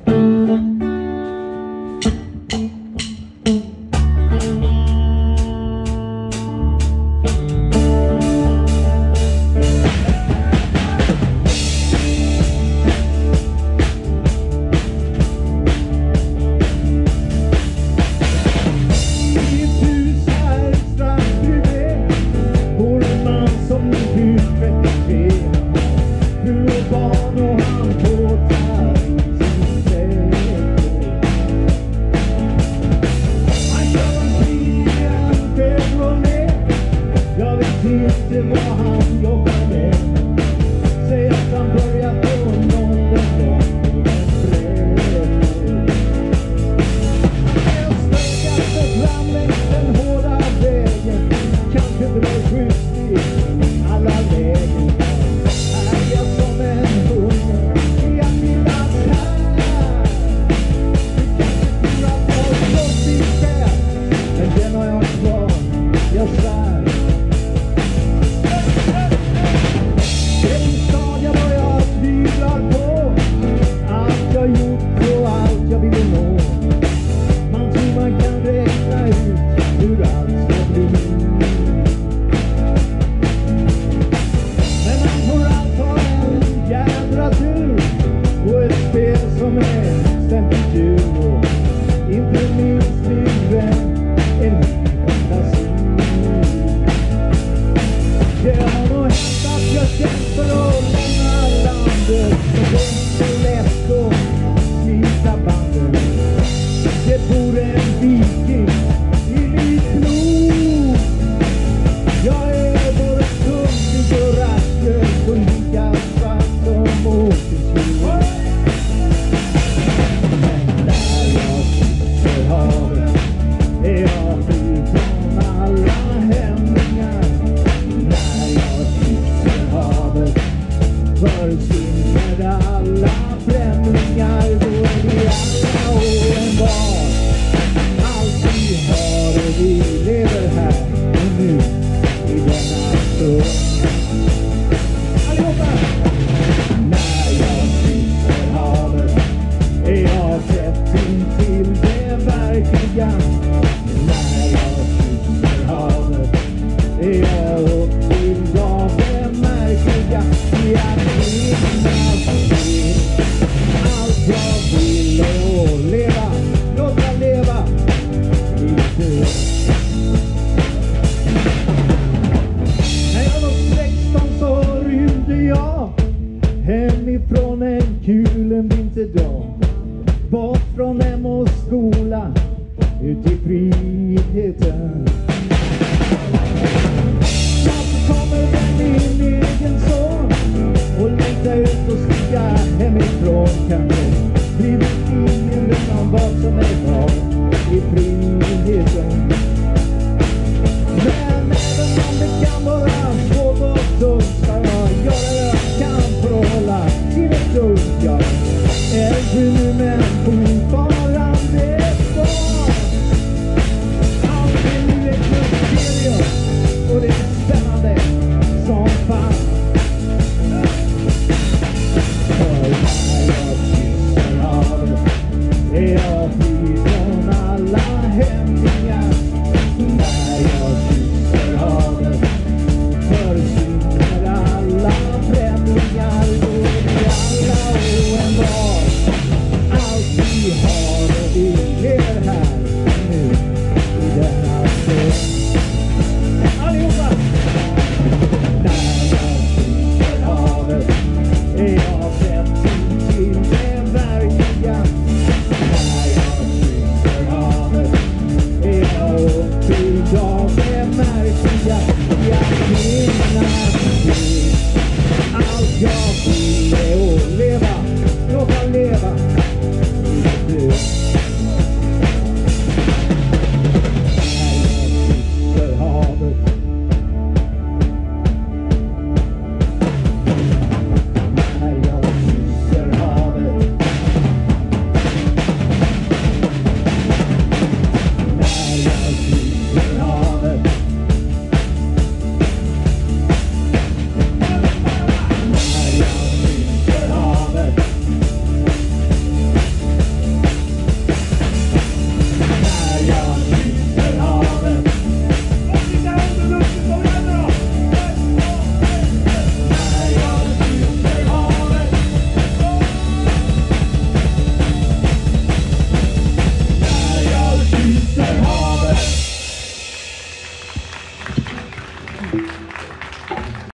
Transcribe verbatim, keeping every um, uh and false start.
inte vad han jobbar med. Säg att han börjar på någon dag jag snökat sig fram längs den hårda vägen. Kanske dra skjuts i alla lägen. Är jag som en hund i att finnas här. Du kanske tror att jag har slått i själ, men den har jag kvar, jag svär. Hemifrån en kul en vinterdag, bort från hem och skola, ut i friheten. Snart kommer den min egen son och längtar ut och sticka hemifrån. Kanske blir det ingen vet om vad som är kvar i friheten. Men även om det kan vara svårt och tungt, ska jag göra det jag kan för att hålla livet dunkar. Äldre nu men fortfarande kvar. Allt är nu ett mysterium och det är spännande som fan. För när jag kysser havet är jag fri från alla hämningar. När jag kysser havet försvinner alla främlingar. Då är vi alla och en var. Allt vi har och vi lever här nu i denna stund. Allihopa! När jag kysser havet är jag sett till det verkliga. När jag kysser havet är jag upp till av det märkliga. Jag minnas det. Allt jag vill är att leva, låta leva.